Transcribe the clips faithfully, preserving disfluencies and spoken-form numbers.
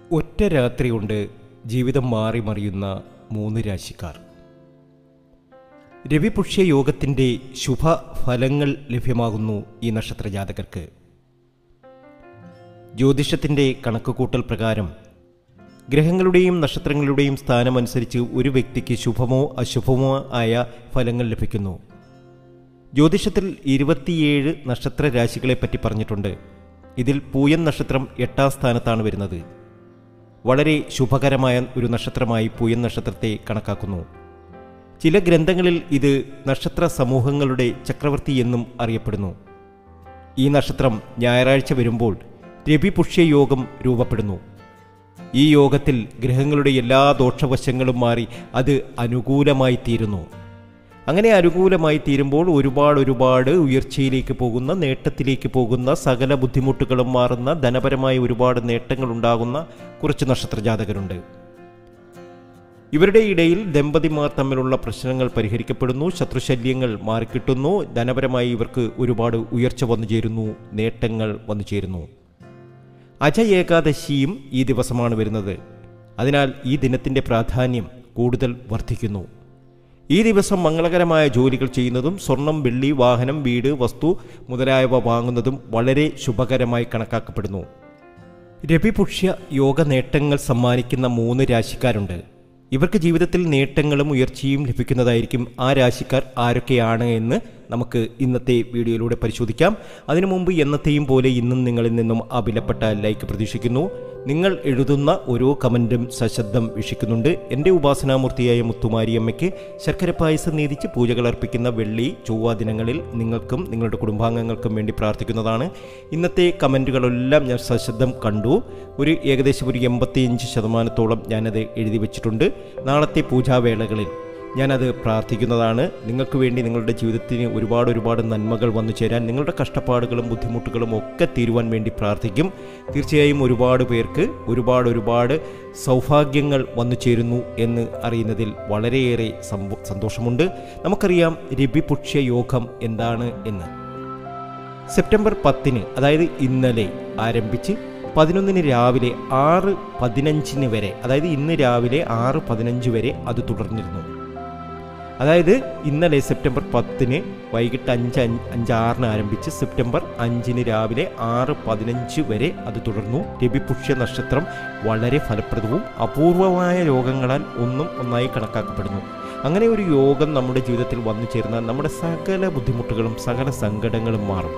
ഒറ്റ രാത്രി കൊണ്ട് ജീവിതം മാറി മറിയുന്ന മൂന്ന് രാശിക്കാർ. രവിപുഷ്യ യോഗത്തിൻ്റെ ശുഭഫലങ്ങൾ ലഭ്യമാകുന്നു ഈ നക്ഷത്രജാതകർക്ക്. ജ്യോതിഷത്തിൻ്റെ കണക്കുകൂട്ടൽ പ്രകാരം ഗ്രഹങ്ങളുടെയും നക്ഷത്രങ്ങളുടെയും സ്ഥാനമനുസരിച്ച് ഒരു വ്യക്തിക്ക് ശുഭമോ അശുഭമോ ആയ ഫലങ്ങൾ ലഭിക്കുന്നു. ജ്യോതിഷത്തിൽ ഇരുപത്തിയേഴ് നക്ഷത്ര രാശികളെപ്പറ്റി പറഞ്ഞിട്ടുണ്ട്. ഇതിൽ പൂയം നക്ഷത്രം എട്ടാം സ്ഥാനത്താണ് വരുന്നത്. വളരെ ശുഭകരമായ ഒരു നക്ഷത്രമായി പൂയം നക്ഷത്രത്തെ കണക്കാക്കുന്നു. ചില ഗ്രന്ഥങ്ങളിൽ ഇത് നക്ഷത്ര സമൂഹങ്ങളുടെ ചക്രവർത്തി എന്നും അറിയപ്പെടുന്നു. ഈ നക്ഷത്രം ഞായറാഴ്ച വരുമ്പോൾ രവിപുഷ്യ യോഗം രൂപപ്പെടുന്നു. ഈ യോഗത്തിൽ ഗ്രഹങ്ങളുടെ എല്ലാ ദോഷവശങ്ങളും മാറി അത് അനുകൂലമായി തീരുന്നു. അങ്ങനെ അനുകൂലമായി തീരുമ്പോൾ ഒരുപാട് ഒരുപാട് ഉയർച്ചയിലേക്ക് പോകുന്ന, നേട്ടത്തിലേക്ക് പോകുന്ന, സകല ബുദ്ധിമുട്ടുകളും മാറുന്ന, ധനപരമായ ഒരുപാട് നേട്ടങ്ങൾ ഉണ്ടാകുന്ന കുറച്ച് നക്ഷത്രജാതകരുണ്ട്. ഇവരുടെ ഇടയിൽ ദമ്പതിമാർ തമ്മിലുള്ള പ്രശ്നങ്ങൾ പരിഹരിക്കപ്പെടുന്നു, ശത്രുശല്യങ്ങൾ മാറിക്കിട്ടുന്നു, ധനപരമായി ഇവർക്ക് ഒരുപാട് ഉയർച്ച വന്നു ചേരുന്നു, നേട്ടങ്ങൾ വന്നു ചേരുന്നു. അജ ഏകാദശിയും ഈ ദിവസമാണ് വരുന്നത്. അതിനാൽ ഈ ദിനത്തിൻ്റെ പ്രാധാന്യം കൂടുതൽ വർദ്ധിക്കുന്നു. ഈ ദിവസം മംഗളകരമായ ജോലികൾ ചെയ്യുന്നതും സ്വർണം, വെള്ളി, വാഹനം, വീട്, വസ്തു മുതലായവ വാങ്ങുന്നതും വളരെ ശുഭകരമായി കണക്കാക്കപ്പെടുന്നു. രവിപുഷ്യ യോഗ നേട്ടങ്ങൾ സമ്മാനിക്കുന്ന മൂന്ന് രാശിക്കാരുണ്ട്. ഇവർക്ക് ജീവിതത്തിൽ നേട്ടങ്ങളും ഉയർച്ചയും ലഭിക്കുന്നതായിരിക്കും. ആ രാശിക്കാർ ആരൊക്കെയാണ് എന്ന് നമുക്ക് ഇന്നത്തെ വീഡിയോയിലൂടെ പരിശോധിക്കാം. അതിനു മുമ്പ് എന്നത്തെയും പോലെ ഇന്നും നിങ്ങളിൽ നിന്നും ആ വിലപ്പെട്ട ലൈക്ക് പ്രതീക്ഷിക്കുന്നു. നിങ്ങൾ എഴുതുന്ന ഓരോ കമൻറ്റും സശബ്ദം വീക്ഷിക്കുന്നുണ്ട്. എൻ്റെ ഉപാസനാമൂർത്തിയായ മുത്തുമാരിയമ്മയ്ക്ക് ശർക്കര പായസം നീതിച്ച് പൂജകൾ അർപ്പിക്കുന്ന വെള്ളി ചൊവ്വ ദിനങ്ങളിൽ നിങ്ങൾക്കും നിങ്ങളുടെ കുടുംബാംഗങ്ങൾക്കും വേണ്ടി പ്രാർത്ഥിക്കുന്നതാണ്. ഇന്നത്തെ കമൻറ്റുകളെല്ലാം ഞാൻ സശബ്ദം കണ്ടു. ഒരു ഏകദേശം ഒരു എൺപത്തിയഞ്ച് ശതമാനത്തോളം ഞാനത് എഴുതി വച്ചിട്ടുണ്ട്. നാളത്തെ പൂജാവേളകളിൽ ഞാനത് പ്രാർത്ഥിക്കുന്നതാണ്. നിങ്ങൾക്ക് വേണ്ടി നിങ്ങളുടെ ജീവിതത്തിന് ഒരുപാട് ഒരുപാട് നന്മകൾ വന്നു ചേരാൻ, നിങ്ങളുടെ കഷ്ടപ്പാടുകളും ബുദ്ധിമുട്ടുകളും ഒക്കെ തീരുവാൻ വേണ്ടി പ്രാർത്ഥിക്കും. തീർച്ചയായും ഒരുപാട് പേർക്ക് ഒരുപാട് ഒരുപാട് സൗഭാഗ്യങ്ങൾ വന്നു ചേരുന്നു എന്ന് അറിയുന്നതിൽ വളരെയേറെ സന്തോഷമുണ്ട്. നമുക്കറിയാം രവിപുഷ്യ യോഗം എന്താണ് എന്ന്. സെപ്റ്റംബർ പത്തിന്, അതായത് ഇന്നലെ ആരംഭിച്ച് പതിനൊന്നിന് രാവിലെ ആറ് പതിനഞ്ചിന് വരെ, അതായത് ഇന്ന് രാവിലെ ആറ് പതിനഞ്ച് വരെ അത് തുടർന്നിരുന്നു. അതായത് ഇന്നലെ സെപ്റ്റംബർ പത്തിന് വൈകിട്ട് അഞ്ച് അഞ്ചാറിന് ആരംഭിച്ച് സെപ്റ്റംബർ അഞ്ചിന് രാവിലെ ആറ് പതിനഞ്ച് വരെ അത് തുടർന്നു. രവിപുഷ്യ നക്ഷത്രം വളരെ ഫലപ്രദവും അപൂർവമായ യോഗങ്ങളാൽ ഒന്നും ഒന്നായി കണക്കാക്കപ്പെടുന്നു. അങ്ങനെ ഒരു യോഗം നമ്മുടെ ജീവിതത്തിൽ വന്നു ചേർന്നാൽ നമ്മുടെ സകല ബുദ്ധിമുട്ടുകളും സകല സങ്കടങ്ങളും മാറും.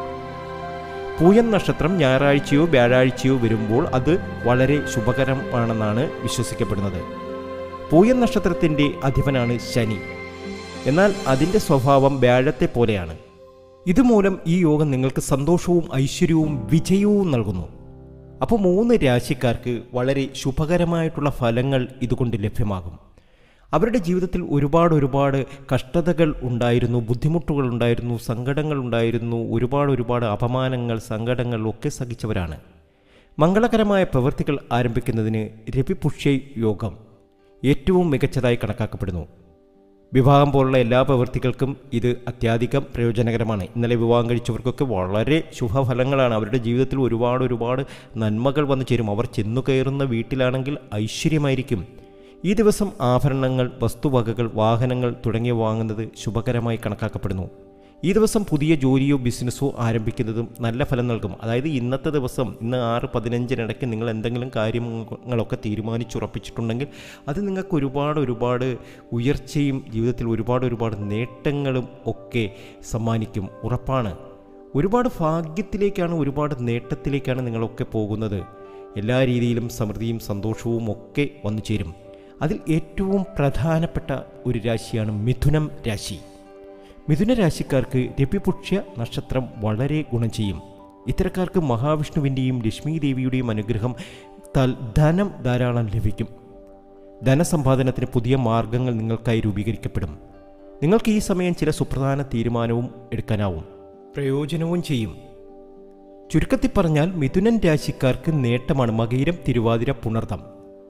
പൂയം നക്ഷത്രം ഞായറാഴ്ചയോ വ്യാഴാഴ്ചയോ വരുമ്പോൾ അത് വളരെ ശുഭകരമാണെന്നാണ് വിശ്വസിക്കപ്പെടുന്നത്. പൂയം നക്ഷത്രത്തിൻ്റെ അധിപനാണ് ശനി. എന്നാൽ അതിൻ്റെ സ്വഭാവം വ്യാഴത്തെ പോലെയാണ്. ഇതുമൂലം ഈ യോഗം നിങ്ങൾക്ക് സന്തോഷവും ഐശ്വര്യവും വിജയവും നൽകുന്നു. അപ്പോൾ മൂന്ന് രാശിക്കാർക്ക് വളരെ ശുഭകരമായിട്ടുള്ള ഫലങ്ങൾ ഇതുകൊണ്ട് ലഭ്യമാകും. അവരുടെ ജീവിതത്തിൽ ഒരുപാട് ഒരുപാട് കഷ്ടതകൾ ഉണ്ടായിരുന്നു, ബുദ്ധിമുട്ടുകൾ ഉണ്ടായിരുന്നു, സങ്കടങ്ങൾ ഉണ്ടായിരുന്നു, ഒരുപാട് ഒരുപാട് അപമാനങ്ങൾ, സങ്കടങ്ങൾ ഒക്കെ സഹിച്ചവരാണ്. മംഗളകരമായ പ്രവൃത്തികൾ ആരംഭിക്കുന്നതിന് രവിപുഷ്യ യോഗം ഏറ്റവും മികച്ചതായി കണക്കാക്കപ്പെടുന്നു. വിവാഹം പോലുള്ള എല്ലാ പ്രവൃത്തികൾക്കും ഇത് അത്യാധികം പ്രയോജനകരമാണ്. ഇന്നലെ വിവാഹം കഴിച്ചവർക്കൊക്കെ വളരെ ശുഭഫലങ്ങളാണ്. അവരുടെ ജീവിതത്തിൽ ഒരുപാട് ഒരുപാട് നന്മകൾ വന്നു ചേരും. അവർ ചെന്നു കയറുന്ന വീട്ടിലാണെങ്കിൽ ഐശ്വര്യമായിരിക്കും. ഈ ദിവസം ആഭരണങ്ങൾ, വസ്തുവകകൾ, വാഹനങ്ങൾ തുടങ്ങിയവ വാങ്ങുന്നത് ശുഭകരമായി കണക്കാക്കപ്പെടുന്നു. ഈ ദിവസം പുതിയ ജോലിയോ ബിസിനസ്സോ ആരംഭിക്കുന്നതും നല്ല ഫലം നൽകും. അതായത് ഇന്നത്തെ ദിവസം, ഇന്ന് ആറ് പതിനഞ്ചിനിടയ്ക്ക് നിങ്ങൾ എന്തെങ്കിലും കാര്യങ്ങളൊക്കെ തീരുമാനിച്ചുറപ്പിച്ചിട്ടുണ്ടെങ്കിൽ അത് നിങ്ങൾക്ക് ഒരുപാട് ഒരുപാട് ഉയർച്ചയും ജീവിതത്തിൽ ഒരുപാട് ഒരുപാട് നേട്ടങ്ങളും ഒക്കെ സമ്മാനിക്കും, ഉറപ്പാണ്. ഒരുപാട് ഭാഗ്യത്തിലേക്കാണ്, ഒരുപാട് നേട്ടത്തിലേക്കാണ് നിങ്ങളൊക്കെ പോകുന്നത്. എല്ലാ രീതിയിലും സമൃദ്ധിയും സന്തോഷവും ഒക്കെ വന്നു ചേരും. അതിൽ ഏറ്റവും പ്രധാനപ്പെട്ട ഒരു രാശിയാണ് മിഥുനം രാശി. മിഥുന രാശിക്കാർക്ക് രവിപുഷ്യ നക്ഷത്രം വളരെ ഗുണം ചെയ്യും. ഇത്തരക്കാർക്ക് മഹാവിഷ്ണുവിൻ്റെയും ലക്ഷ്മി ദേവിയുടെയും അനുഗ്രഹം താൽ ധനം ധാരാളം ലഭിക്കും. ധനസമ്പാദനത്തിന് പുതിയ മാർഗങ്ങൾ നിങ്ങൾക്കായി രൂപീകരിക്കപ്പെടും. നിങ്ങൾക്ക് ഈ സമയം ചില സുപ്രധാന തീരുമാനവും എടുക്കാനാവും, പ്രയോജനവും ചെയ്യും. ചുരുക്കത്തിൽ പറഞ്ഞാൽ മിഥുനൻ രാശിക്കാർക്ക് നേട്ടമാണ് മകയിരം, തിരുവാതിര, പുണർതം.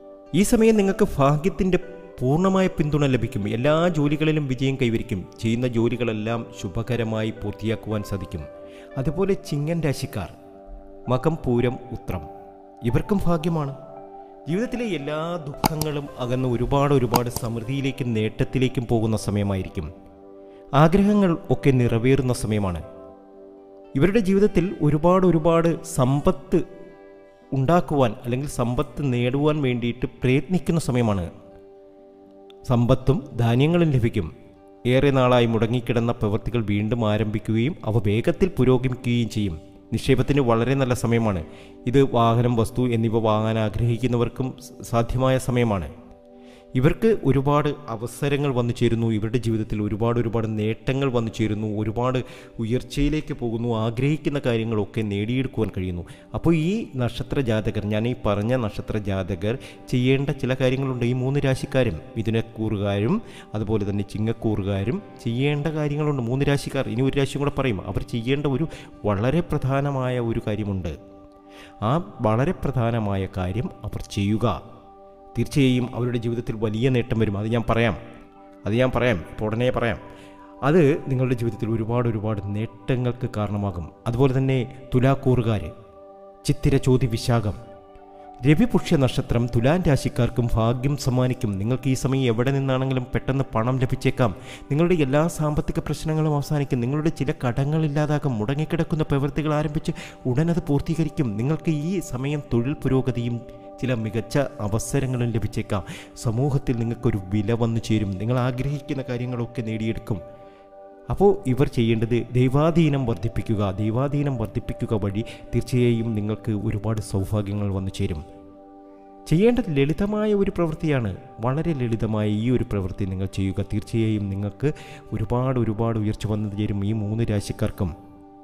ഈ സമയം നിങ്ങൾക്ക് ഭാഗ്യത്തിൻ്റെ പൂർണ്ണമായ പിന്തുണ ലഭിക്കും. എല്ലാ ജോലികളിലും വിജയം കൈവരിക്കും. ചെയ്യുന്ന ജോലികളെല്ലാം ശുഭകരമായി പൂർത്തിയാക്കുവാൻ സാധിക്കും. അതുപോലെ ചിങ്ങൻ രാശിക്കാർ മകം, പൂരം, ഉത്രം ഇവർക്കും ഭാഗ്യമാണ്. ജീവിതത്തിലെ എല്ലാ ദുഃഖങ്ങളും അകന്ന് ഒരുപാട് ഒരുപാട് സമൃദ്ധിയിലേക്കും നേട്ടത്തിലേക്കും പോകുന്ന സമയമായിരിക്കും. ആഗ്രഹങ്ങൾ ഒക്കെ നിറവേറുന്ന സമയമാണ്. ഇവരുടെ ജീവിതത്തിൽ ഒരുപാട് ഒരുപാട് സമ്പത്ത് ഉണ്ടാക്കുവാൻ അല്ലെങ്കിൽ സമ്പത്ത് നേടുവാൻ വേണ്ടിയിട്ട് പ്രയത്നിക്കുന്ന സമയമാണ്. സമ്പത്തും ധാന്യങ്ങളും ലഭിക്കും. ഏറെ നാളായി മുടങ്ങിക്കിടന്ന പ്രവൃത്തികൾ വീണ്ടും ആരംഭിക്കുകയും അവ വേഗത്തിൽ പുരോഗമിക്കുകയും ചെയ്യും. നിക്ഷേപത്തിന് വളരെ നല്ല സമയമാണ്. ഇത് വാഹനം, വസ്തു എന്നിവ വാങ്ങാൻ ആഗ്രഹിക്കുന്നവർക്കും സാധ്യമായ സമയമാണ്. ഇവർക്ക് ഒരുപാട് അവസരങ്ങൾ വന്നു ചേരുന്നു. ഇവരുടെ ജീവിതത്തിൽ ഒരുപാട് ഒരുപാട് നേട്ടങ്ങൾ വന്നു ചേരുന്നു. ഒരുപാട് ഉയർച്ചയിലേക്ക് പോകുന്നു. ആഗ്രഹിക്കുന്ന കാര്യങ്ങളൊക്കെ നേടിയെടുക്കുവാൻ കഴിയുന്നു. അപ്പോൾ ഈ നക്ഷത്ര ജാതകർ, ഞാൻ ഈ പറഞ്ഞ നക്ഷത്ര ജാതകർ ചെയ്യേണ്ട ചില കാര്യങ്ങളുണ്ട്. ഈ മൂന്ന് രാശിക്കാരും, മിഥുനക്കൂറുകാരും അതുപോലെ തന്നെ ചിങ്ങക്കൂറുകാരും ചെയ്യേണ്ട കാര്യങ്ങളുണ്ട്. മൂന്ന് രാശിക്കാർ, ഇനി ഒരു രാശിയും കൂടെ പറയും. അവർ ചെയ്യേണ്ട ഒരു വളരെ പ്രധാനമായ ഒരു കാര്യമുണ്ട്. ആ വളരെ പ്രധാനമായ കാര്യം അവർ ചെയ്യുക. തീർച്ചയായും അവരുടെ ജീവിതത്തിൽ വലിയ നേട്ടം വരും. അത് ഞാൻ പറയാം അത് ഞാൻ പറയാം ഇപ്പോൾ ഉടനെ പറയാം. അത് നിങ്ങളുടെ ജീവിതത്തിൽ ഒരുപാട് ഒരുപാട് നേട്ടങ്ങൾക്ക് കാരണമാകും. അതുപോലെ തന്നെ തുലാക്കൂറുകാർ, ചിത്തിര, ചോതി, വിശാഖം, രവിപുഷ്യ നക്ഷത്രം തുലാൻ രാശിക്കാർക്കും ഭാഗ്യം സമ്മാനിക്കും. നിങ്ങൾക്ക് ഈ സമയം എവിടെ നിന്നാണെങ്കിലും പെട്ടെന്ന് പണം ലഭിച്ചേക്കാം. നിങ്ങളുടെ എല്ലാ സാമ്പത്തിക പ്രശ്നങ്ങളും അവസാനിക്കും. നിങ്ങളുടെ ചില കടങ്ങളില്ലാതാകും. മുടങ്ങിക്കിടക്കുന്ന പ്രവൃത്തികൾ ആരംഭിച്ച് ഉടനത് പൂർത്തീകരിക്കും. നിങ്ങൾക്ക് ഈ സമയം തൊഴിൽ പുരോഗതിയും ചില മികച്ച അവസരങ്ങളും ലഭിച്ചേക്കാം. സമൂഹത്തിൽ നിങ്ങൾക്കൊരു വില വന്നു ചേരും. നിങ്ങൾ ആഗ്രഹിക്കുന്ന കാര്യങ്ങളൊക്കെ നേടിയെടുക്കും. അപ്പോൾ ഇവർ ചെയ്യേണ്ടത് ദൈവാധീനം വർദ്ധിപ്പിക്കുക. ദൈവാധീനം വർദ്ധിപ്പിക്കുക വഴി തീർച്ചയായും നിങ്ങൾക്ക് ഒരുപാട് സൗഭാഗ്യങ്ങൾ വന്നു ചേരും. ചെയ്യേണ്ടത് ലളിതമായ ഒരു പ്രവൃത്തിയാണ്. വളരെ ലളിതമായ ഈ ഒരു പ്രവൃത്തി നിങ്ങൾ ചെയ്യുക. തീർച്ചയായും നിങ്ങൾക്ക് ഒരുപാട് ഒരുപാട് ഉയർച്ച വന്നു ചേരും. ഈ മൂന്ന് രാശിക്കാർക്കും,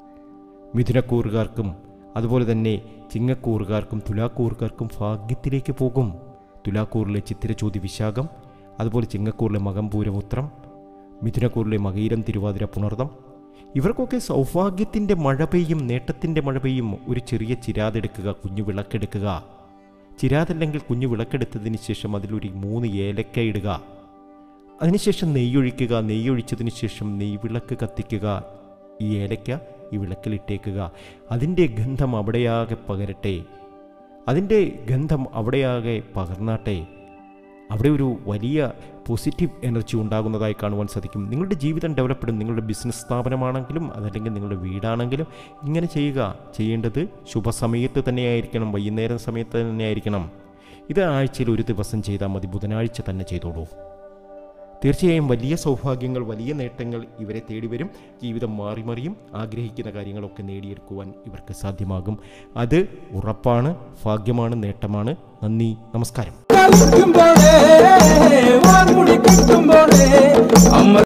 മിഥുനക്കൂറുകാർക്കും അതുപോലെ തന്നെ ചിങ്ങക്കൂറുകാർക്കും തുലാക്കൂറുകാർക്കും ഭാഗ്യത്തിലേക്ക് പോകും. തുലാക്കൂറിലെ ചിത്തിര, ചോതി, വിശാഖം, അതുപോലെ ചിങ്ങക്കൂറിലെ മകം, പൂരം, ഉത്രം, മിഥുനക്കൂറിലെ മകയിരം, തിരുവാതിര, പുണർദം, ഇവർക്കൊക്കെ സൗഭാഗ്യത്തിൻ്റെ മഴ പെയ്യും, നേട്ടത്തിൻ്റെ മഴ പെയ്യും. ഒരു ചെറിയ ചിരാതെടുക്കുക, കുഞ്ഞു വിളക്കെടുക്കുക. ചിരാതല്ലെങ്കിൽ കുഞ്ഞു വിളക്കെടുത്തതിന് ശേഷം അതിലൊരു മൂന്ന് ഏലക്ക ഇടുക. അതിനുശേഷം നെയ്യൊഴിക്കുക. നെയ്യൊഴിച്ചതിന് ശേഷം നെയ്വിളക്ക് കത്തിക്കുക. ഈ ഏലക്ക ഈ വിളക്കിലിട്ടേക്കുക. അതിൻ്റെ ഗന്ധം അവിടെയാകെ പകരട്ടെ. അതിൻ്റെ ഗന്ധം അവിടെയാകെ പകർന്നാട്ടെ. അവിടെ ഒരു വലിയ പോസിറ്റീവ് എനർജി ഉണ്ടാകുന്നതായി കാണുവാൻ സാധിക്കും. നിങ്ങളുടെ ജീവിതം ഡെവലപ്പെടും. നിങ്ങളുടെ ബിസിനസ് സ്ഥാപനമാണെങ്കിലും അതല്ലെങ്കിൽ നിങ്ങളുടെ വീടാണെങ്കിലും ഇങ്ങനെ ചെയ്യുക. ചെയ്യേണ്ടത് ശുഭസമയത്ത് തന്നെയായിരിക്കണം, വൈകുന്നേരം സമയത്ത് തന്നെയായിരിക്കണം. ഇത് ആഴ്ചയിൽ ഒരു ദിവസം ചെയ്താൽ മതി. ബുധനാഴ്ച തന്നെ ചെയ്തോളൂ. തീർച്ചയായും വലിയ സൗഭാഗ്യങ്ങൾ, വലിയ നേട്ടങ്ങൾ ഇവരെ തേടി വരും. ജീവിതം മാറി മറിയും. ആഗ്രഹിക്കുന്ന കാര്യങ്ങളൊക്കെ നേടിയെടുക്കുവാൻ ഇവർക്ക് സാധ്യമാകും. അത് ഉറപ്പാണ്. ഭാഗ്യമാണ്, നേട്ടമാണ്. നന്ദി, നമസ്കാരം.